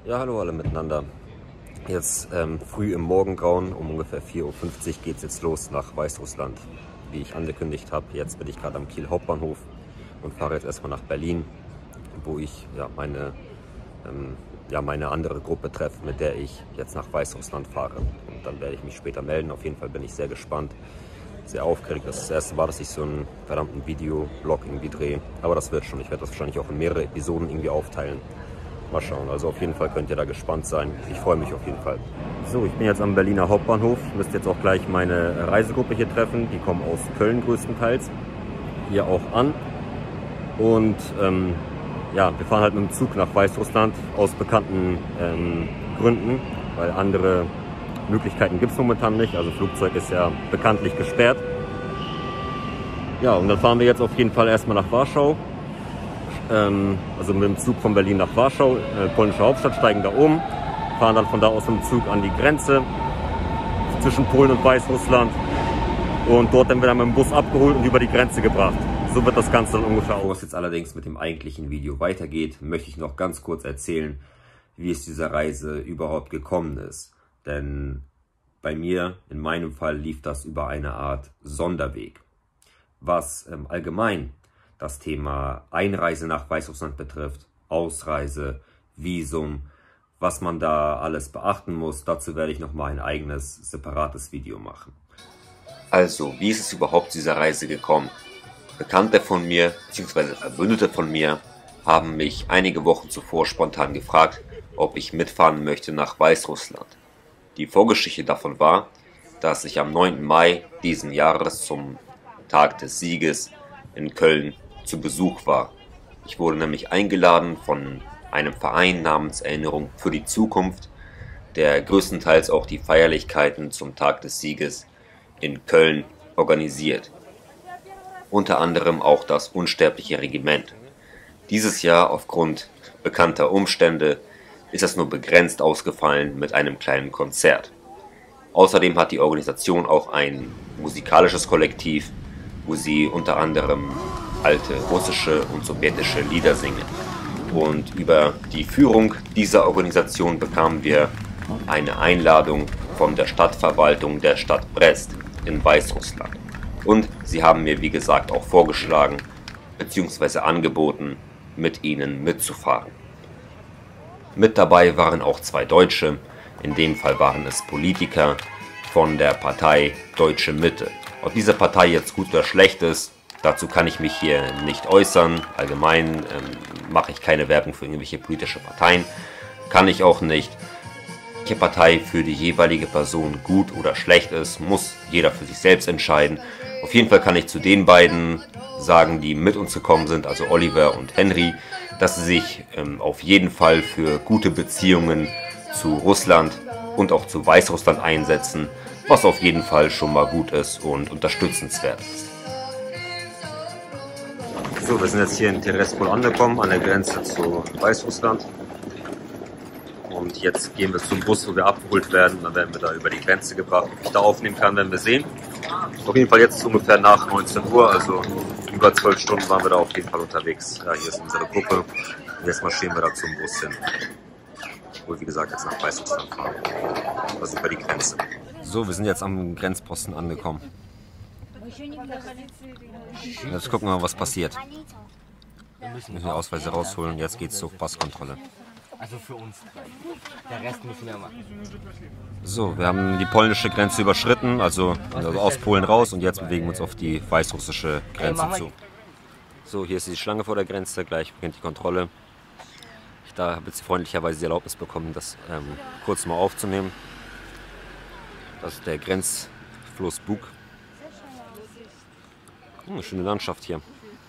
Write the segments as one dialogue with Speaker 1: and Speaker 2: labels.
Speaker 1: Ja, hallo alle miteinander. Jetzt früh im Morgengrauen, um ungefähr 4:50 Uhr geht es jetzt los nach Weißrussland. Wie ich angekündigt habe, jetzt bin ich gerade am Kiel Hauptbahnhof und fahre jetzt erstmal nach Berlin, wo ich meine andere Gruppe treffe, mit der ich jetzt nach Weißrussland fahre. Und dann werde ich mich später melden. Auf jeden Fall bin ich sehr gespannt, sehr aufgeregt. Das ist das erste Mal, dass ich so einen verdammten Videoblog irgendwie drehe. Aber das wird schon. Ich werde das wahrscheinlich auch in mehrere Episoden irgendwie aufteilen. Mal schauen, also auf jeden Fall könnt ihr da gespannt sein. Ich freue mich auf jeden Fall. So, ich bin jetzt am Berliner Hauptbahnhof. Ich müsste jetzt auch gleich meine Reisegruppe hier treffen. Die kommen aus Köln größtenteils. Hier auch an. Und wir fahren halt mit dem Zug nach Weißrussland aus bekannten Gründen. Weil andere Möglichkeiten gibt es momentan nicht. Also Flugzeug ist ja bekanntlich gesperrt. Ja, und dann fahren wir jetzt auf jeden Fall erstmal nach Warschau. Also mit dem Zug von Berlin nach Warschau, polnische Hauptstadt, steigen da um, fahren dann von da aus mit dem Zug an die Grenze zwischen Polen und Weißrussland und dort dann wieder mit dem Bus abgeholt und über die Grenze gebracht. So wird das Ganze dann ungefähr aus. Bevor es jetzt allerdings mit dem eigentlichen Video weitergeht, möchte ich noch ganz kurz erzählen, wie es dieser Reise überhaupt gekommen ist. Denn bei mir, in meinem Fall, lief das über eine Art Sonderweg. Was allgemein das Thema Einreise nach Weißrussland betrifft, Ausreise, Visum, was man da alles beachten muss, dazu werde ich nochmal ein eigenes, separates Video machen. Also, wie ist es überhaupt zu dieser Reise gekommen? Bekannte von mir, bzw. Verbündete von mir, haben mich einige Wochen zuvor spontan gefragt, ob ich mitfahren möchte nach Weißrussland. Die Vorgeschichte davon war, dass ich am 9. Mai diesen Jahres zum Tag des Sieges in Köln zu Besuch war. Ich wurde nämlich eingeladen von einem Verein namens Erinnerung für die Zukunft, der größtenteils auch die Feierlichkeiten zum Tag des Sieges in Köln organisiert. Unter anderem auch das Unsterbliche Regiment. Dieses Jahr aufgrund bekannter Umstände ist es nur begrenzt ausgefallen mit einem kleinen Konzert. Außerdem hat die Organisation auch ein musikalisches Kollektiv, wo sie unter anderem alte russische und sowjetische Lieder singen. Und über die Führung dieser Organisation bekamen wir eine Einladung von der Stadtverwaltung der Stadt Brest in Weißrussland. Und sie haben mir, wie gesagt, auch vorgeschlagen bzw. angeboten, mit ihnen mitzufahren. Mit dabei waren auch 2 Deutsche, in dem Fall waren es Politiker von der Partei Deutsche Mitte. Ob diese Partei jetzt gut oder schlecht ist, dazu kann ich mich hier nicht äußern. Allgemein mache ich keine Werbung für irgendwelche politische Parteien. Kann ich auch nicht. Welche Partei für die jeweilige Person gut oder schlecht ist, muss jeder für sich selbst entscheiden. Auf jeden Fall kann ich zu den beiden sagen, die mit uns gekommen sind, also Oliver und Henry, dass sie sich auf jeden Fall für gute Beziehungen zu Russland und auch zu Weißrussland einsetzen, was auf jeden Fall schon mal gut ist und unterstützenswert ist. So, wir sind jetzt hier in Terespol angekommen, an der Grenze zu Weißrussland. Und jetzt gehen wir zum Bus, wo wir abgeholt werden. Dann werden wir da über die Grenze gebracht. Ob ich da aufnehmen kann, werden wir sehen. Auf jeden Fall jetzt ungefähr nach 19 Uhr, also über 12 Stunden waren wir da auf jeden Fall unterwegs. Ja, hier ist unsere Gruppe. Und jetzt marschieren wir da zum Bus hin. Wo, wie gesagt, jetzt nach Weißrussland fahren. Also über die Grenze. So, wir sind jetzt am Grenzposten angekommen. Jetzt gucken wir mal, was passiert. Wir müssen die Ausweise rausholen. Jetzt geht's zur Passkontrolle.
Speaker 2: Also für uns. Der Rest müssen wir machen.
Speaker 1: So, wir haben die polnische Grenze überschritten, also aus Polen raus, und jetzt bewegen wir uns auf die weißrussische Grenze zu. So, hier ist die Schlange vor der Grenze, gleich beginnt die Kontrolle. Da habe ich freundlicherweise die Erlaubnis bekommen, das kurz mal aufzunehmen. Das ist der Grenzfluss Bug. Eine schöne Landschaft hier.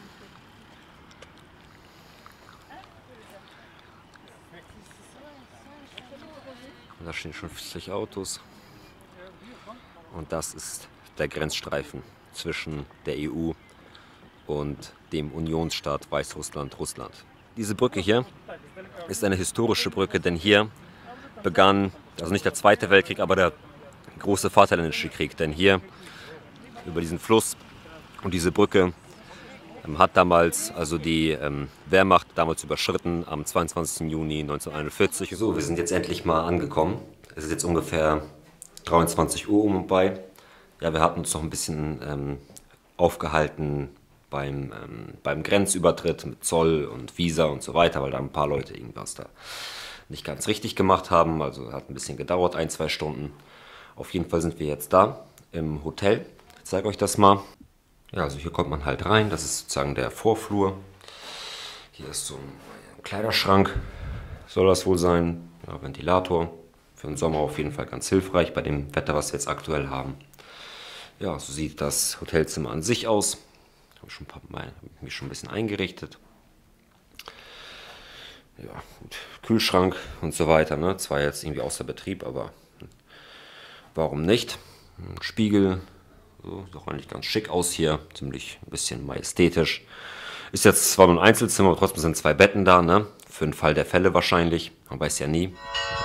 Speaker 1: Da stehen schon 50 Autos. Und das ist der Grenzstreifen zwischen der EU und dem Unionsstaat Weißrussland, Russland. Diese Brücke hier ist eine historische Brücke, denn hier begann, also nicht der Zweite Weltkrieg, aber der große Vaterländische Krieg. Denn hier über diesen Fluss und diese Brücke hat damals also die Wehrmacht damals überschritten am 22. Juni 1941. So, wir sind jetzt endlich mal angekommen. Es ist jetzt ungefähr 23 Uhr um und bei. Ja, wir hatten uns noch ein bisschen aufgehalten beim Grenzübertritt mit Zoll und Visa und so weiter, weil da ein paar Leute irgendwas da nicht ganz richtig gemacht haben. Also hat ein bisschen gedauert, 1-2 Stunden. Auf jeden Fall sind wir jetzt da im Hotel. Ich zeige euch das mal. Ja, also hier kommt man halt rein. Das ist sozusagen der Vorflur. Hier ist so ein Kleiderschrank, soll das wohl sein. Ja, Ventilator. Für den Sommer auf jeden Fall ganz hilfreich bei dem Wetter, was wir jetzt aktuell haben. Ja, so sieht das Hotelzimmer an sich aus. Habe mich schon ein bisschen eingerichtet. Ja, gut. Kühlschrank und so weiter. Ne? Zwar jetzt irgendwie außer Betrieb, aber warum nicht? Ein Spiegel. So, sieht auch eigentlich ganz schick aus hier. Ziemlich ein bisschen majestätisch. Ist jetzt zwar nur ein Einzelzimmer, aber trotzdem sind 2 Betten da. Ne? Für den Fall der Fälle wahrscheinlich. Man weiß ja nie.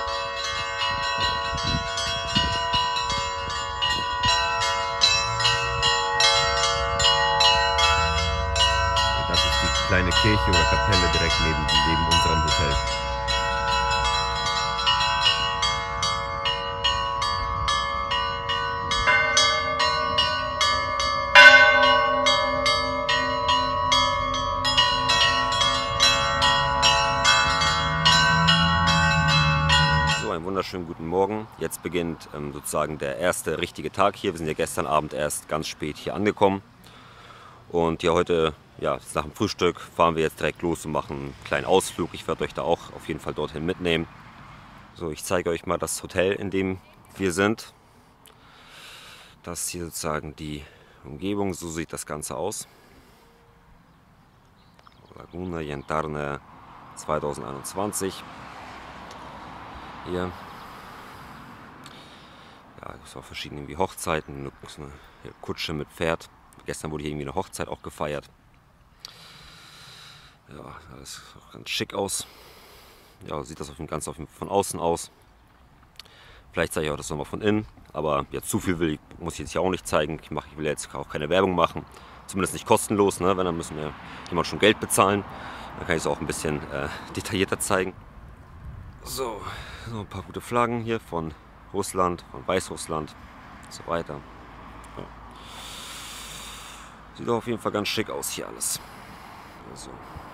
Speaker 1: Kleine Kirche oder Kapelle direkt neben unserem Hotel. So, einen wunderschönen guten Morgen. Jetzt beginnt sozusagen der erste richtige Tag hier. Wir sind ja gestern Abend erst ganz spät hier angekommen. Und ja, heute, ja, nach dem Frühstück fahren wir jetzt direkt los und machen einen kleinen Ausflug. Ich werde euch da auch auf jeden Fall dorthin mitnehmen. So, ich zeige euch mal das Hotel, in dem wir sind. Das ist hier sozusagen die Umgebung, so sieht das Ganze aus. Laguna Llantarne 2021. Hier. Ja, es war verschiedene wie Hochzeiten, eine Kutsche mit Pferd. Gestern wurde hier irgendwie eine Hochzeit auch gefeiert. Ja, das sieht auch ganz schick aus. Ja, sieht das von außen aus. Vielleicht zeige ich auch das nochmal von innen. Aber ja, zu viel muss ich jetzt hier auch nicht zeigen. Ich will jetzt auch keine Werbung machen. Zumindest nicht kostenlos. Ne? Wenn, dann müssen wir jemand schon Geld bezahlen. Dann kann ich es auch ein bisschen detaillierter zeigen. So, ein paar gute Flaggen hier von Russland, von Weißrussland und so weiter. Ja. Sieht auf jeden Fall ganz schick aus hier alles. Also.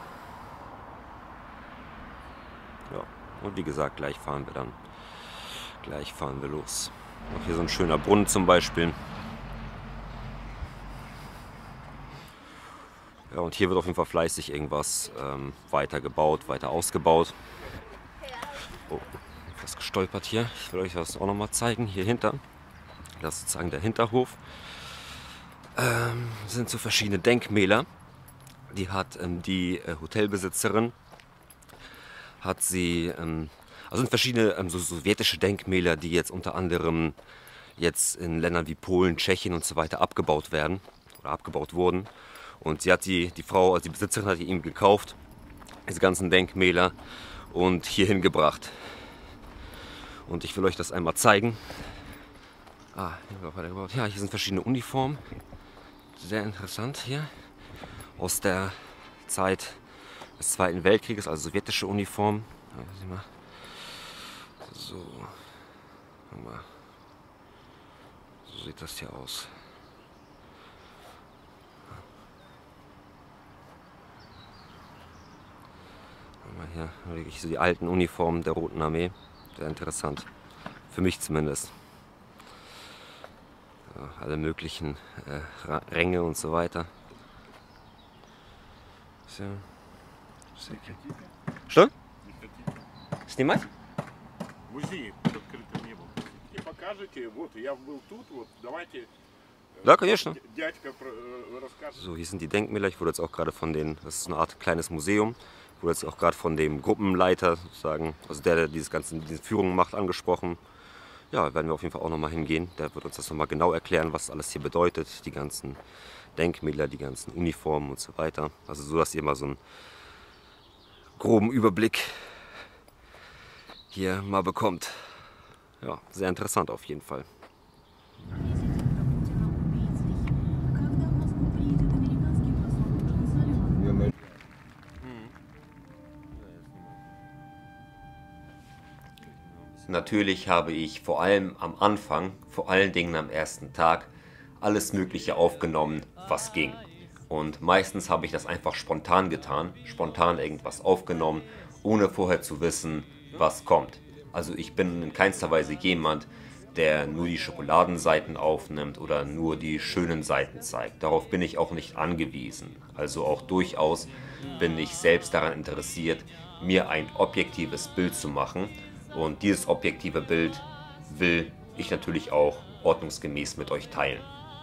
Speaker 1: Ja, und wie gesagt, gleich fahren wir los. Auch hier so ein schöner Brunnen zum Beispiel. Ja, und hier wird auf jeden Fall fleißig irgendwas weiter gebaut, weiter ausgebaut. Oh, etwas gestolpert hier. Ich will euch das auch nochmal zeigen. Hier hinter. Das ist sozusagen der Hinterhof. Sind so verschiedene Denkmäler. Die hat die Hotelbesitzerin, also sind verschiedene so sowjetische Denkmäler, die jetzt unter anderem jetzt in Ländern wie Polen, Tschechien und so weiter abgebaut werden oder abgebaut wurden. Und sie hat die Frau, also die Besitzerin, hat die ihm gekauft, diese ganzen Denkmäler, und hierhin gebracht. Und ich will euch das einmal zeigen. Hier wird weitergebaut. Ja, hier sind verschiedene Uniformen. Sehr interessant hier. Aus der Zeit des Zweiten Weltkrieges, also sowjetische Uniform. So sieht das hier aus. Hier wirklich so die alten Uniformen der Roten Armee. Sehr interessant. Für mich zumindest. Ja, alle möglichen Ränge und so weiter. Что? Снимать?
Speaker 3: Музей под открытым небом. И покажете, вот я был тут, вот давайте.
Speaker 1: Ja, конечно.
Speaker 3: Дядька расскажет.
Speaker 1: So, hier sind die Denkmäler. Ich wurde jetzt auch gerade das ist eine Art kleines Museum. Ich wurde jetzt auch gerade von dem Gruppenleiter sozusagen, also der diese Führung macht, angesprochen. Ja, werden wir auf jeden Fall auch nochmal hingehen. Der wird uns das nochmal genau erklären, was alles hier bedeutet. Die ganzen Denkmäler, die ganzen Uniformen und so weiter. Also so, dass ihr mal so einen groben Überblick hier mal bekommt. Ja, sehr interessant auf jeden Fall. natürlich habe ich vor allem am Anfang, vor allen Dingen am ersten Tag, alles Mögliche aufgenommen, was ging. Und meistens habe ich das einfach spontan getan, spontan irgendwas aufgenommen, ohne vorher zu wissen, was kommt. Also ich bin in keinster Weise jemand, der nur die Schokoladenseiten aufnimmt oder nur die schönen Seiten zeigt. Darauf bin ich auch nicht angewiesen. Also auch durchaus bin ich selbst daran interessiert, mir ein objektives Bild zu machen. Und dieses objektive Bild will ich natürlich auch ordnungsgemäß mit euch teilen.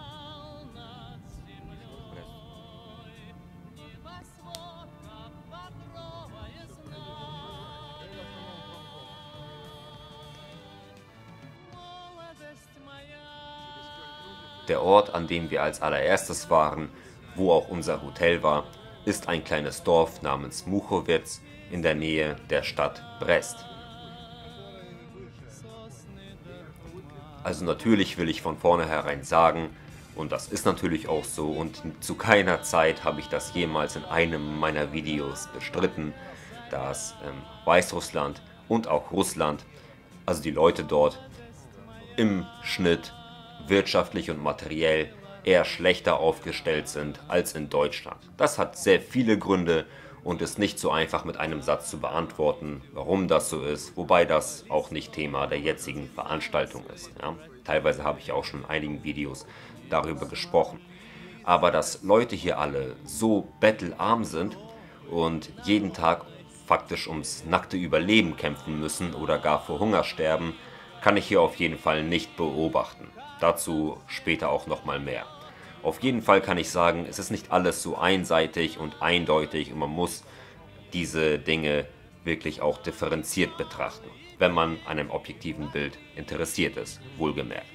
Speaker 1: Der Ort, an dem wir als allererstes waren, wo auch unser Hotel war, ist ein kleines Dorf namens Muchowitz in der Nähe der Stadt Brest. Also natürlich will ich von vornherein sagen, und das ist natürlich auch so, und zu keiner Zeit habe ich das jemals in einem meiner Videos bestritten, dass Weißrussland und auch Russland, also die Leute dort, im Schnitt wirtschaftlich und materiell eher schlechter aufgestellt sind als in Deutschland. Das hat sehr viele Gründe und ist nicht so einfach mit einem Satz zu beantworten, warum das so ist, wobei das auch nicht Thema der jetzigen Veranstaltung ist. Ja? Teilweise habe ich auch schon in einigen Videos darüber gesprochen. Aber dass Leute hier alle so bettelarm sind und jeden Tag faktisch ums nackte Überleben kämpfen müssen oder gar vor Hunger sterben, kann ich hier auf jeden Fall nicht beobachten. Dazu später auch nochmal mehr. Auf jeden Fall kann ich sagen, es ist nicht alles so einseitig und eindeutig und man muss diese Dinge wirklich auch differenziert betrachten, wenn man an einem objektiven Bild interessiert ist, wohlgemerkt.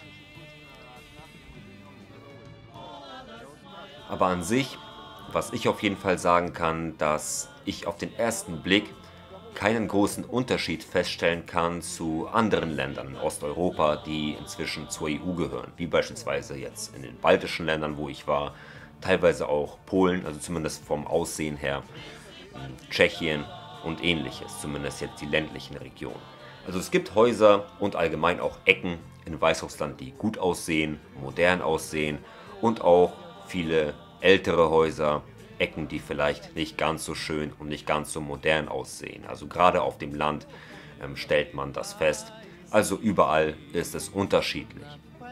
Speaker 1: Aber an sich, was ich auf jeden Fall sagen kann, dass ich auf den ersten Blick keinen großen Unterschied feststellen kann zu anderen Ländern in Osteuropa, die inzwischen zur EU gehören, wie beispielsweise jetzt in den baltischen Ländern, wo ich war, teilweise auch Polen, also zumindest vom Aussehen her, Tschechien und ähnliches, zumindest jetzt die ländlichen Regionen. Also es gibt Häuser und allgemein auch Ecken in Weißrussland, die gut aussehen, modern aussehen und auch viele ältere Häuser, Ecken, die vielleicht nicht ganz so schön und nicht ganz so modern aussehen. Also gerade auf dem Land stellt man das fest. Also überall ist es unterschiedlich.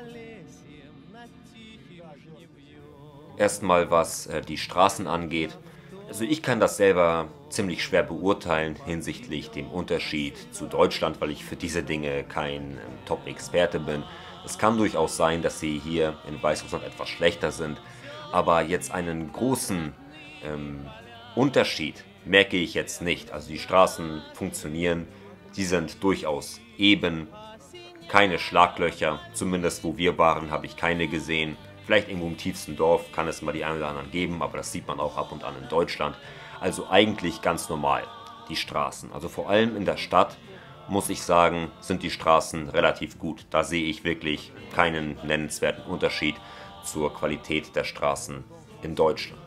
Speaker 1: Erstmal was die Straßen angeht. Also ich kann das selber ziemlich schwer beurteilen hinsichtlich dem Unterschied zu Deutschland, weil ich für diese Dinge kein Top-Experte bin. Es kann durchaus sein, dass sie hier in Weißrussland etwas schlechter sind, aber jetzt einen großen Unterschied merke ich jetzt nicht. Also die Straßen funktionieren, sie sind durchaus eben, keine Schlaglöcher, zumindest wo wir waren, habe ich keine gesehen. Vielleicht irgendwo im tiefsten Dorf kann es mal die einen oder anderen geben, aber das sieht man auch ab und an in Deutschland. Also eigentlich ganz normal, die Straßen. Also vor allem in der Stadt, muss ich sagen, sind die Straßen relativ gut. Da sehe ich wirklich keinen nennenswerten Unterschied zur Qualität der Straßen in Deutschland.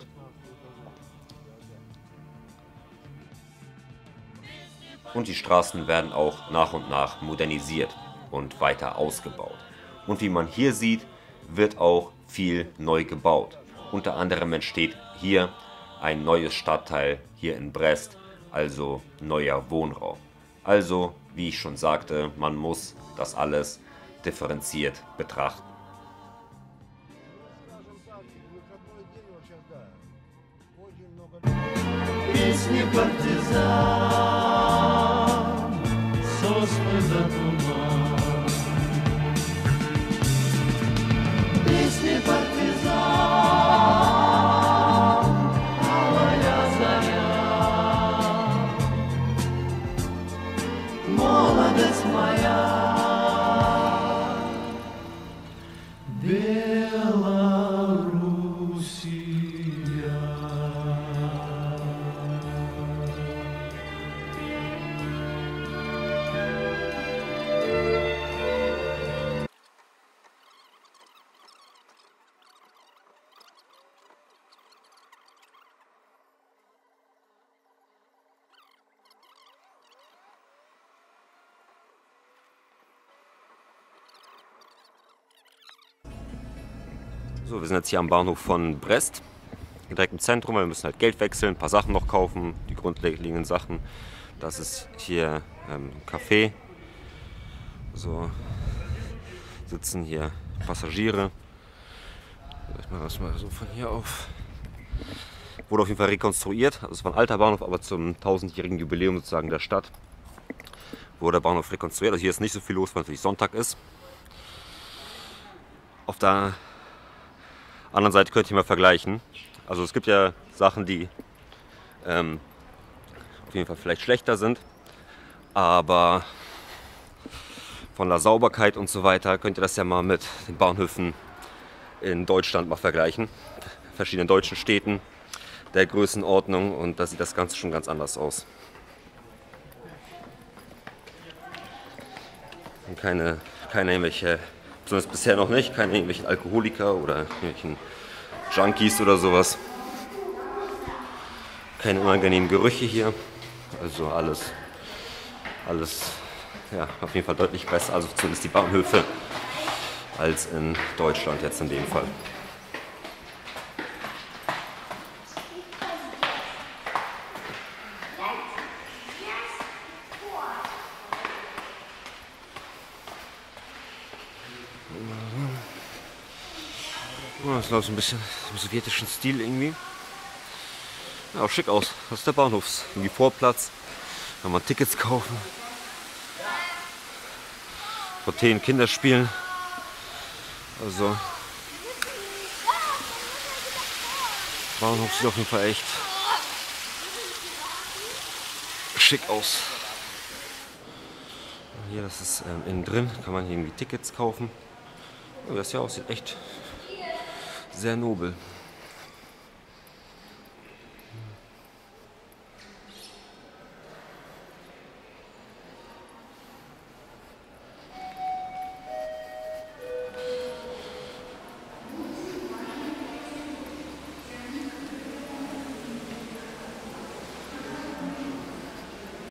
Speaker 1: Und die Straßen werden auch nach und nach modernisiert und weiter ausgebaut. Und wie man hier sieht, wird auch viel neu gebaut. Unter anderem entsteht hier ein neues Stadtteil hier in Brest, also neuer Wohnraum. Also, wie ich schon sagte, man muss das alles differenziert betrachten.
Speaker 4: Песни партизан, сосны до туман. Песни партизан, алая заря. Молодость моя,
Speaker 1: So, wir sind jetzt hier am Bahnhof von Brest, direkt im Zentrum, weil wir müssen halt Geld wechseln, ein paar Sachen noch kaufen, die grundlegenden Sachen. Das ist hier ein Café. So sitzen hier Passagiere. Ich mache das mal so von hier auf. Wurde auf jeden Fall rekonstruiert. Also es war ein alter Bahnhof, aber zum 1000-jährigen Jubiläum sozusagen der Stadt wurde der Bahnhof rekonstruiert. Also hier ist nicht so viel los, weil natürlich Sonntag ist. Auf der anderen Seite könnt ihr mal vergleichen. Also es gibt ja Sachen, die auf jeden Fall vielleicht schlechter sind, aber von der Sauberkeit und so weiter könnt ihr das ja mal mit den Bahnhöfen in Deutschland mal vergleichen. Verschiedenen deutschen Städten der Größenordnung, und da sieht das Ganze schon ganz anders aus. Und keine irgendwelche, zumindest bisher noch nicht, keine irgendwelchen Alkoholiker oder irgendwelchen Junkies oder sowas. Keine unangenehmen Gerüche hier. Also alles ja, auf jeden Fall deutlich besser, also zumindest die Bahnhöfe, als in Deutschland jetzt in dem Fall. Das ist ein bisschen im sowjetischen Stil irgendwie. Ja, auch schick aus. Das ist der Bahnhofs. Irgendwie Vorplatz. Kann man Tickets kaufen. Fontänen, Kinderspielen. Also Bahnhof sieht auf jeden Fall echt schick aus. Hier, das ist innen drin, kann man hier irgendwie Tickets kaufen. Ja, das hier aussieht echt sehr nobel.